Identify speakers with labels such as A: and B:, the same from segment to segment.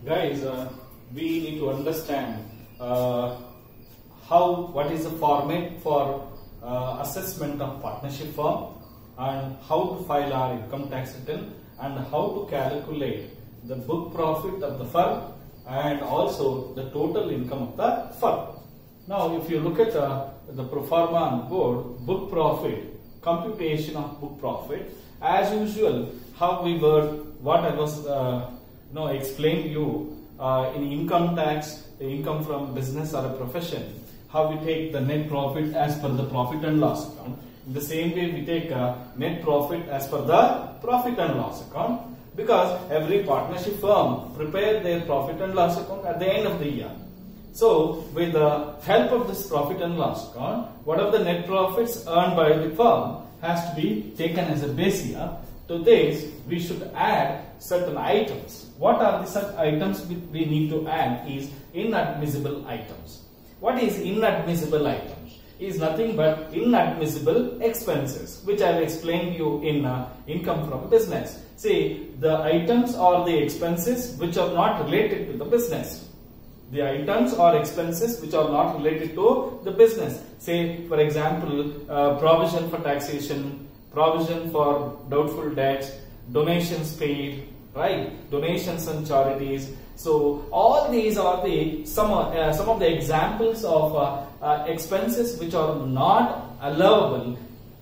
A: Guys, we need to understand what is the format for assessment of partnership firm, and how to file our income tax return, and how to calculate the book profit of the firm and also the total income of the firm. Now, if you look at the pro forma on the board, book profit, computation of book profit, as usual, how we were, what I was explained to you in income tax, the income from business or a profession, how we take the net profit as per the profit and loss account. In the same way, we take net profit as per the profit and loss account, because every partnership firm prepare their profit and loss account at the end of the year. So, with the help of this profit and loss account, whatever the net profits earned by the firm has to be taken as a base year. To this, we should add certain items. What are the such items we need to add is inadmissible items. What is inadmissible items? Is nothing but inadmissible expenses, which I will explain to you in income from business. See, the items or the expenses which are not related to the business. The items or expenses which are not related to the business. Say, for example, provision for taxation, provision for doubtful debts, donations paid, right? Donations and charities. So all these are the some of the examples of expenses which are not allowable.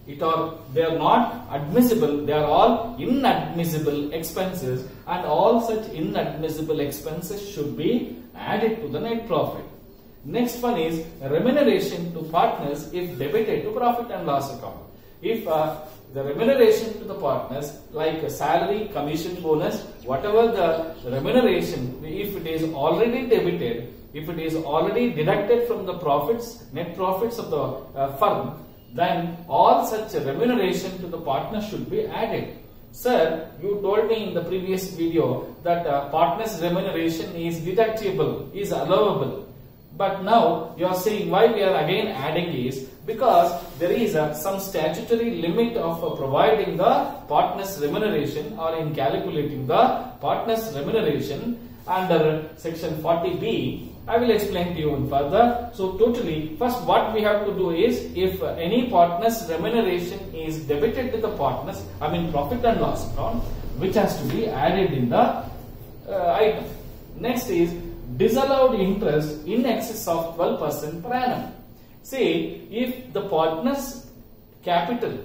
A: They are not admissible. They are all inadmissible expenses, and all such inadmissible expenses should be added to the net profit. Next one is remuneration to partners if debited to profit and loss account. If the remuneration to the partners, like a salary, commission, bonus, whatever the remuneration, if it is already debited, if it is already deducted from the profits, net profits of the firm, then all such remuneration to the partner should be added. Sir, you told me in the previous video that partner's remuneration is deductible, is allowable. But now you are saying why we are again adding is because there is some statutory limit of providing the partner's remuneration, or in calculating the partner's remuneration under section 40B. I will explain to you further. So totally, first what we have to do is, if any partner's remuneration is debited to the partners, profit and loss account, which has to be added in the item. Next is disallowed interest in excess of 12% per annum. See, if the partner's capital,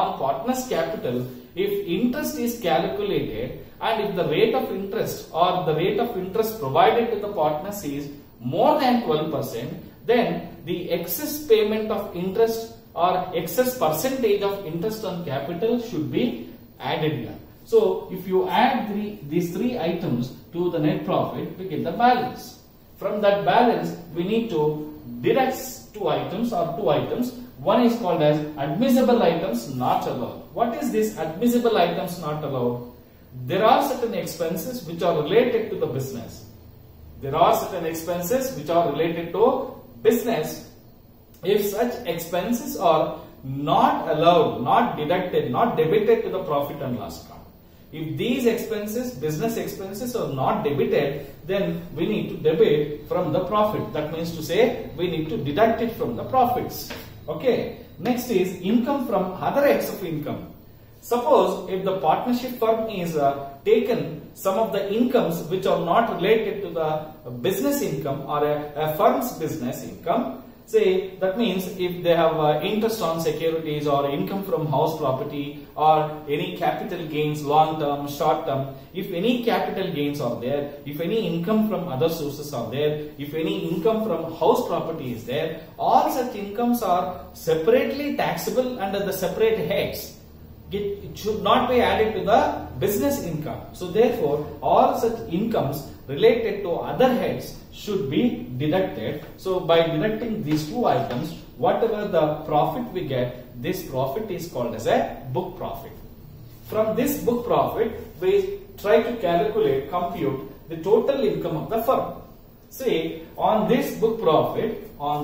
A: if interest is calculated, and if the rate of interest or the rate of interest provided to the partners is more than 12%, then the excess payment of interest or excess percentage of interest on capital should be added here. So, if you add these three items to the net profit, we get the balance. From that balance, we need to deduct two items. One is called as admissible items not allowed. What is this admissible items not allowed? There are certain expenses which are related to the business. There are certain expenses which are related to business. If such expenses are not allowed, not deducted, not debited to the profit and loss account. If these expenses, business expenses, are not debited, then we need to debit from the profit. That means to say, we need to deduct it from the profits. Okay. Next is income from other acts of income. Suppose if the partnership firm is taken some of the incomes which are not related to the business income or a firm's business income. Say, that means if they have interest on securities or income from house property or any capital gains, long term, short term, if any capital gains are there, if any income from other sources are there, if any income from house property is there, all such incomes are separately taxable under the separate heads. It should not be added to the business income. So therefore, all such incomes related to other heads should be deducted. So by deducting these two items, whatever the profit we get, this profit is called as a book profit. From this book profit, we try to compute the total income of the firm. See, on this book profit,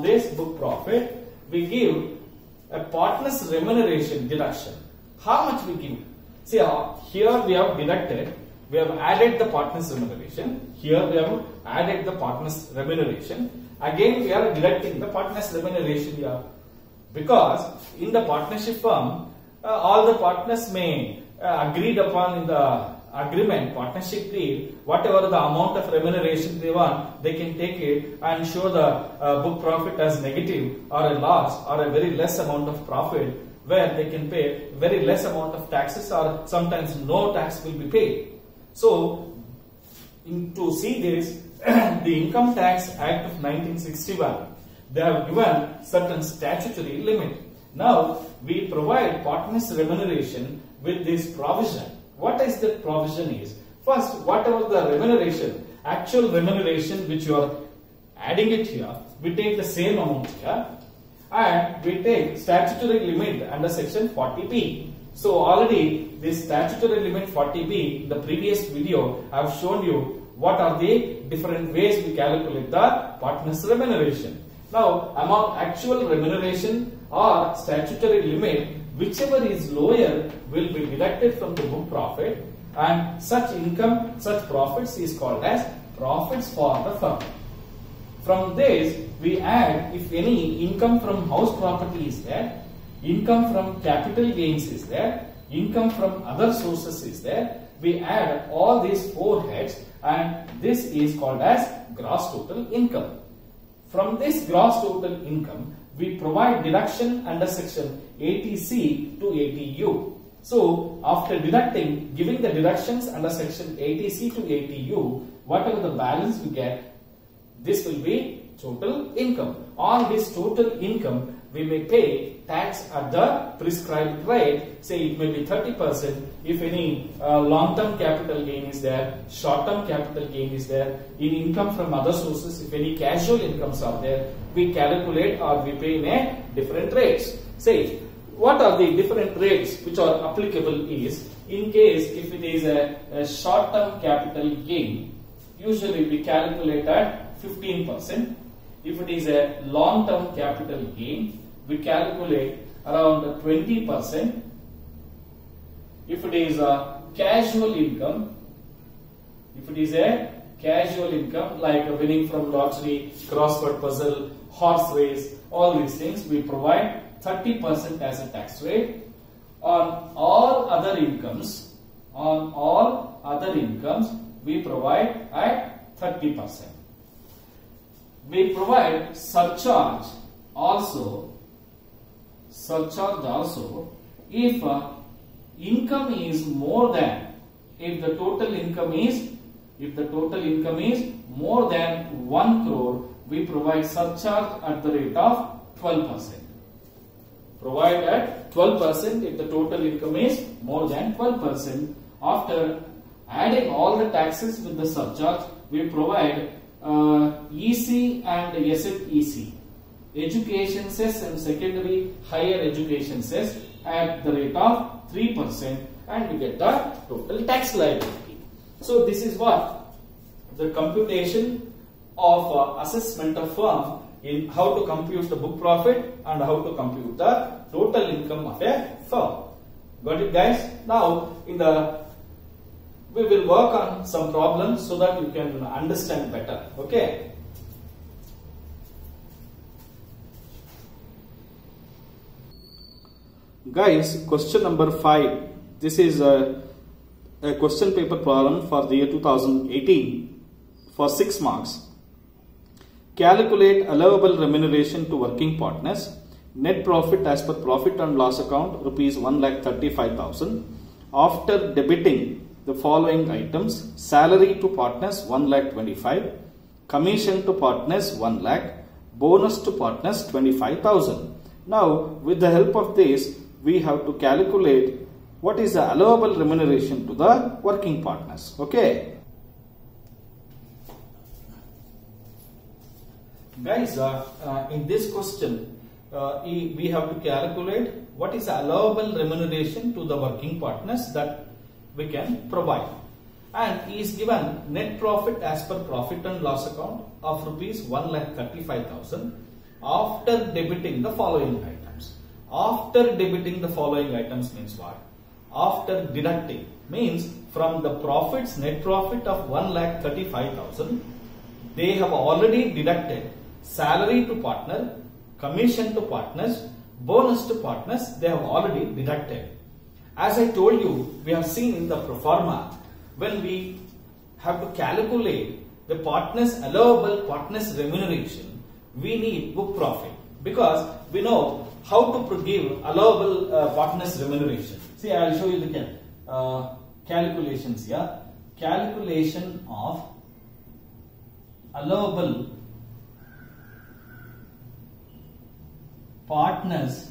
A: we give a partner's remuneration deduction. How much we give? See, here we have deducted we have added the partner's remuneration. Here we have added the partner's remuneration. Again we are deducting the partner's remuneration here. Because in the partnership firm, all the partners may agreed upon in the agreement, partnership deal, whatever the amount of remuneration they want, they can take it and show the book profit as negative or a loss or a very less amount of profit, where they can pay very less amount of taxes or sometimes no tax will be paid. So, to see this, the Income Tax Act of 1961, they have given certain statutory limit. Now, we provide partners remuneration with this provision. What is that provision is? First, whatever the remuneration, actual remuneration which you are adding it here, we take the same amount here and we take statutory limit under section 40B. So already this statutory limit 40B, in the previous video I have shown you what are the different ways we calculate the partner's remuneration. Now, among actual remuneration or statutory limit, whichever is lower will be deducted from the book profit, and such income, such profits is called as profits for the firm. From this, we add, if any income from house property is there, income from capital gains is there, income from other sources is there, we add all these four heads and this is called as gross total income. From this gross total income, we provide deduction under section 80C to 80U. So, after deducting, giving the deductions under section 80C to 80U, whatever the balance we get, this will be total income. On this total income, we may pay tax at the prescribed rate. Say it may be 30% if any long-term capital gain is there, short-term capital gain is there, in income from other sources, if any casual incomes are there, we calculate or we pay in a different rates. Say, what are the different rates which are applicable is, in case if it is a short-term capital gain, usually we calculate at 15%. If it is a long-term capital gain, we calculate around 20%. If it is a casual income, like winning from lottery, crossword puzzle, horse race, all these things, we provide 30% as a tax rate. On all other incomes, we provide at 30%. We provide surcharge also if income is more than, if the total income is more than 1 crore, we provide surcharge at the rate of 12%. Provide at 12% if the total income is more than 12%. After adding all the taxes with the surcharge, we provide EC and SEC, education cess and secondary higher education cess at the rate of 3%, and we get the total tax liability. So this is what the computation of assessment of firm, in how to compute the book profit and how to compute the total income of a firm. Got it, guys? Now we will work on some problems so that you can understand better. Okay. Guys, question number 5. This is a question paper problem for the year 2018 for 6 marks. Calculate allowable remuneration to working partners. Net profit as per profit and loss account rupees 1,35,000. After debiting the following items: salary to partners 1,25,000, commission to partners 1 lakh, bonus to partners 25,000. Now, with the help of this, we have to calculate what is the allowable remuneration to the working partners. Okay. Guys, in this question, we have to calculate what is the allowable remuneration to the working partners that we can provide. And he is given net profit as per profit and loss account of rupees 1,35,000 after debiting the following items. After debiting the following items means what? After deducting. Means from the profits, net profit of 1,35,000, they have already deducted salary to partner, commission to partners, bonus to partners, they have already deducted. As I told you, we have seen in the pro forma, when we have to calculate the partners allowable partners remuneration, we need book profit, because we know how to give allowable partners remuneration. See, I will show you the calculations here. Calculation of allowable partners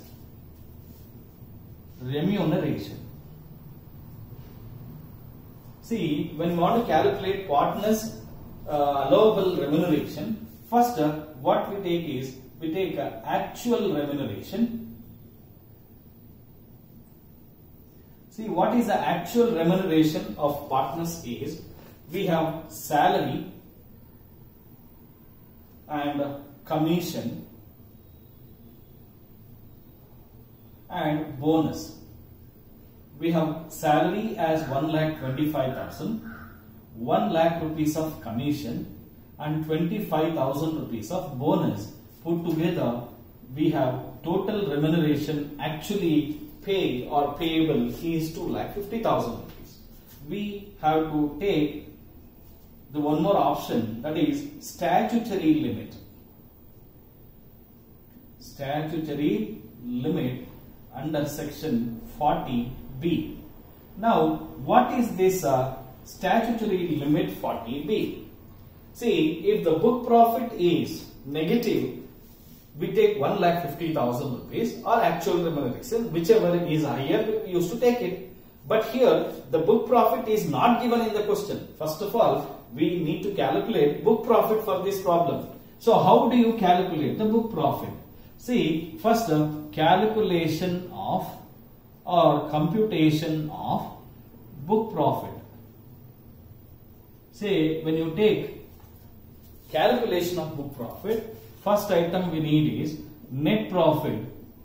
A: remuneration. See, when we want to calculate partners allowable remuneration, first what we take is, we take actual remuneration. See, what is the actual remuneration of partners is, we have salary and commission and bonus. We have salary as 1,25,000, 1 lakh rupees of commission and 25,000 rupees of bonus. Put together, we have total remuneration actually paid or payable is 2,50,000 rupees. We have to take the one more option, that is statutory limit. Statutory limit under section 40B. Now, what is this statutory limit 40B? See, if the book profit is negative, we take 1,50,000 rupees or actual remuneration, whichever is higher, we used to take it. But here, the book profit is not given in the question. First of all, we need to calculate book profit for this problem. So, how do you calculate the book profit? See, first calculation of or computation of book profit. Say, when you take calculation of book profit, first item we need is net profit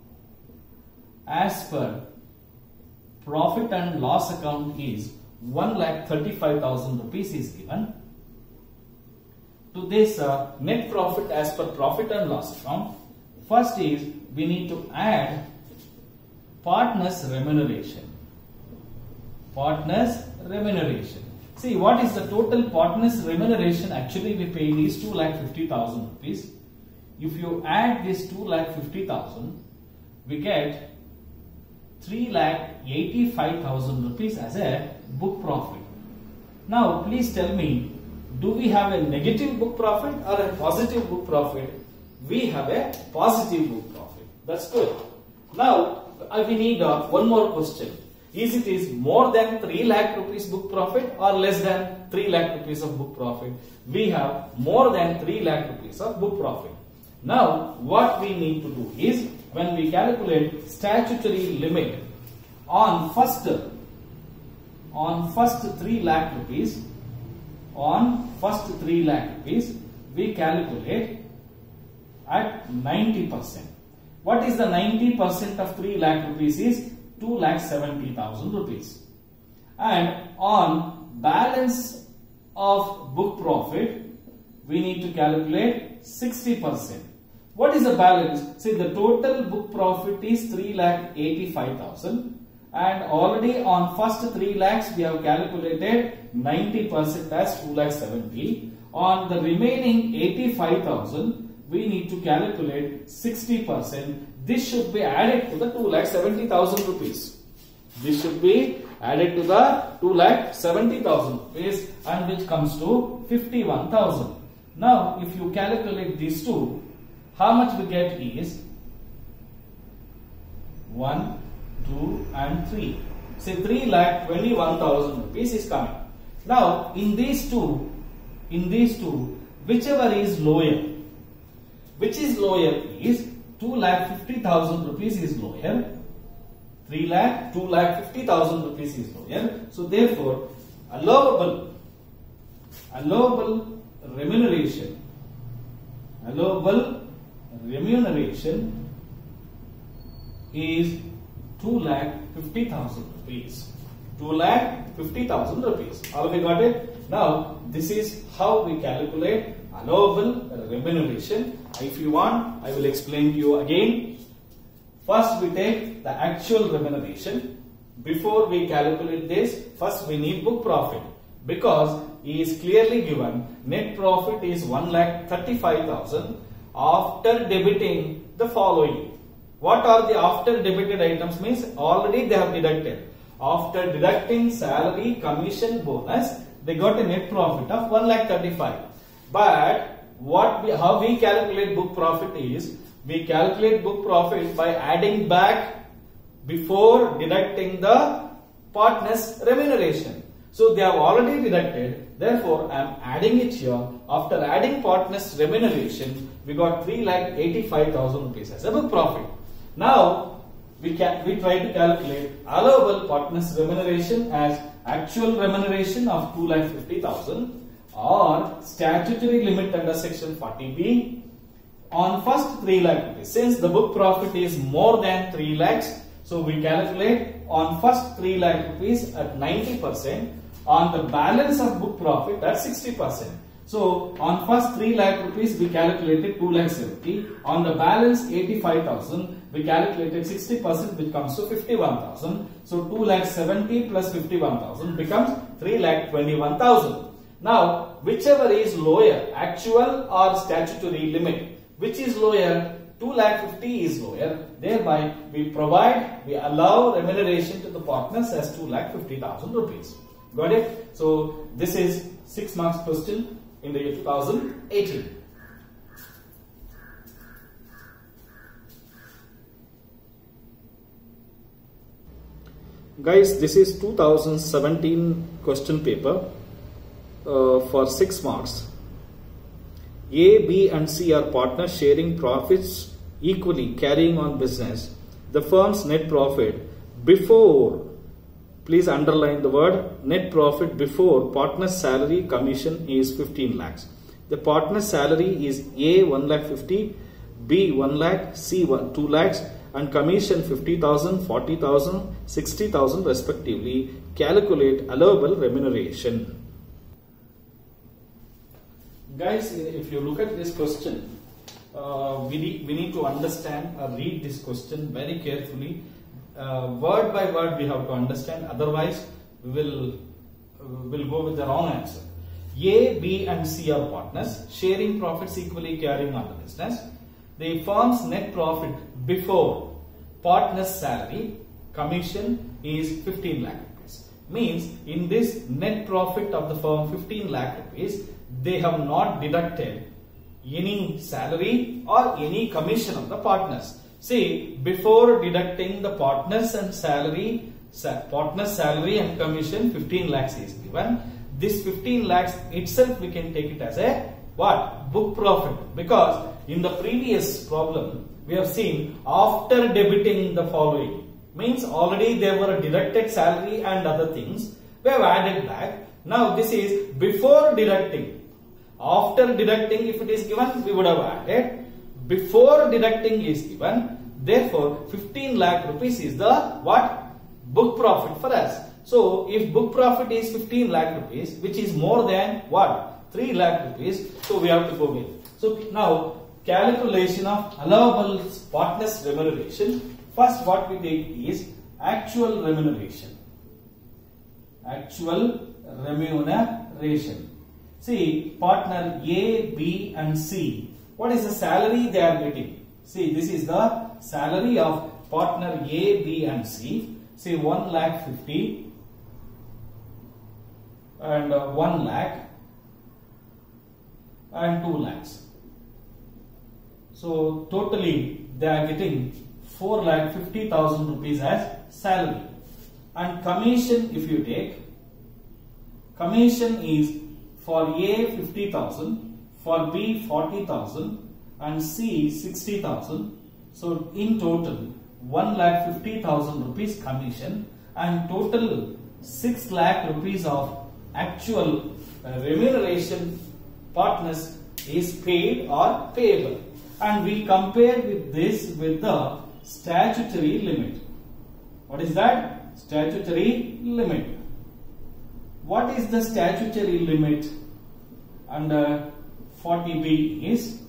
A: as per profit and loss account is 1,35,000 rupees is given. To this net profit as per profit and loss account, first is we need to add partners remuneration. Partners remuneration. See, what is the total partners remuneration actually we paid is 2,50,000 rupees. If you add this 2,50,000, we get 3,85,000 rupees as a book profit. Now, please tell me, do we have a negative book profit or a positive book profit? We have a positive book profit. That's good. Now, we need one more question. Is it more than 3 lakh rupees book profit or less than 3 lakh rupees of book profit? We have more than 3 lakh rupees of book profit. Now, what we need to do is, when we calculate statutory limit on first 3 lakh rupees, we calculate at 90%. What is the 90% of 3 lakh rupees is 2,70,000 rupees. And on balance of book profit, we need to calculate 60%. What is the balance? See, the total book profit is 3,85,000, and already on first 3 lakhs we have calculated 90% as 2,70,000. On the remaining 85,000, we need to calculate 60%. This should be added to the 2,70,000 rupees. This should be added to the 2,70,000 rupees, and which comes to 51,000. Now, if you calculate these two, how much we get is 1, 2 and 3. Say 3,21,000 rupees is coming. Now, in these two, whichever is lower, which is lower is 2,50,000 rupees is lower, 2,50,000 rupees is lower. So therefore, allowable remuneration is 2,50,000 rupees. 2,50,000 rupees. All we got it? Now, this is how we calculate allowable remuneration. If you want, I will explain to you again. First, we take the actual remuneration. Before we calculate this, first we need book profit, because he is clearly given net profit is 1,35,000 after debiting the following. What are the after debited items? Means already they have deducted. After deducting salary, commission, bonus, they got a net profit of 1,35,000. But how we calculate book profit is, we calculate book profit by adding back before deducting the partner's remuneration. So they have already deducted, therefore I am adding it here. After adding partner's remuneration, we got 3,85,000 rupees as a book profit. Now we try to calculate allowable partner's remuneration as actual remuneration of 2,50,000 or statutory limit under section 40B on first 3 lakh rupees. Since the book profit is more than 3 lakhs, so we calculate on first 3 lakh rupees at 90%, on the balance of book profit at 60%. So on first 3 lakh rupees we calculated 2,70,000. On the balance 85,000 we calculated 60%, which comes to 51,000. So 2,70,000 plus 51,000 becomes 3,21,000. Now whichever is lower, actual or statutory limit, which is lower, 2,50,000 is lower, thereby we allow remuneration to the partners as 2,50,000 rupees. Got it? So this is 6 marks question in the year 2018. Guys, this is 2017 question paper for 6 marks. A, B and C are partners sharing profits equally, carrying on business. The firm's net profit before, please underline the word net profit before partner's salary commission is 15 lakhs. The partner's salary is A 1,50,000, B 1 lakh, C 2 lakhs and commission 50,000, 40,000, 60,000 respectively. Calculate allowable remuneration. Guys, if you look at this question, we need to understand or read this question very carefully. Word by word we have to understand, otherwise we will go with the wrong answer. A, B and C are partners sharing profits equally, carrying on the business. The firm's net profit before partner's salary commission is 15 lakh rupees. Means in this net profit of the firm 15 lakh rupees, they have not deducted any salary or any commission of the partners. See, before deducting the partners and salary and commission, 15 lakhs is given. This 15 lakhs itself we can take it as a what? Book profit. Because in the previous problem we have seen after debiting the following. Means already there were deducted salary and other things. We have added back. Now this is before deducting. After deducting, if it is given, we would have added. Before deducting is given, therefore 15 lakh rupees is the what? Book profit for us. So if book profit is 15 lakh rupees, which is more than what? 3 lakh rupees, so we have to go with. So now calculation of allowable partners remuneration. First what we take is actual remuneration. Actual remuneration. See, partner A, B and C. What is the salary they are getting? See, this is the salary of partner A, B and C. Say 1,50,000 and 1 lakh and 2 lakhs. So totally they are getting 4,50,000 rupees as salary. And commission, if you take, commission is for A 50,000, for B 40,000 and C 60,000. So in total 1,50,000 rupees commission and total 6 lakh rupees of actual remuneration partners is paid or payable. And we compare with this with the statutory limit. What is that? Statutory limit. What is the statutory limit under 40B is?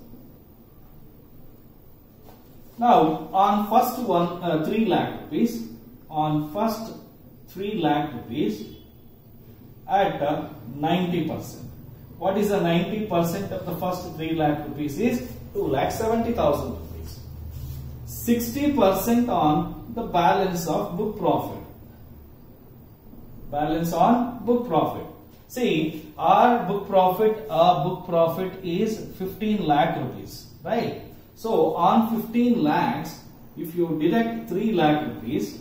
A: Now, on first 3 lakh rupees, on first 3 lakh rupees at 90%. What is the 90% of the first 3 lakh rupees is 2,70,000 rupees. 60% on the balance of book profit. Balance on book profit. See, our book profit is 15 lakh rupees, right? So on 15 lakhs, if you deduct 3 lakh rupees,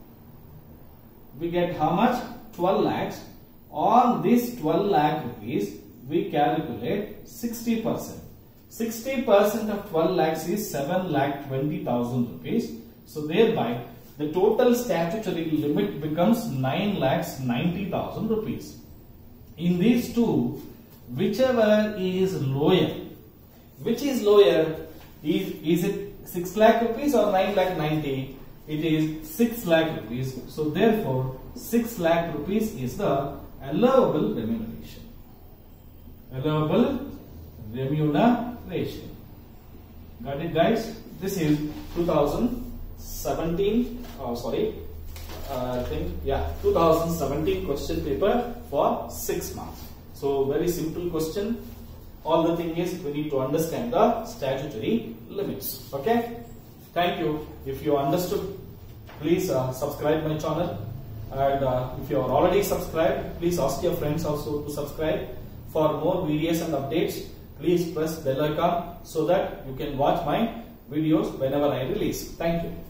A: we get how much? 12 lakhs. On this 12 lakh rupees, we calculate 60%. 60% of 12 lakhs is 7,20,000 rupees. So thereby, the total statutory limit becomes 9,90,000 rupees. In these two, whichever is lower, which is lower? Is it 6 lakh rupees or 9,90,000? It is 6 lakh rupees. So therefore, 6 lakh rupees is the allowable remuneration. Allowable remuneration. Got it, guys? This is 2017. I think 2017 question paper for 6 months. So very simple question. All the thing is we need to understand the statutory limits. Okay. Thank you. If you understood, please subscribe my channel. And if you are already subscribed, please ask your friends also to subscribe. For more videos and updates, please press bell icon so that you can watch my videos whenever I release. Thank you.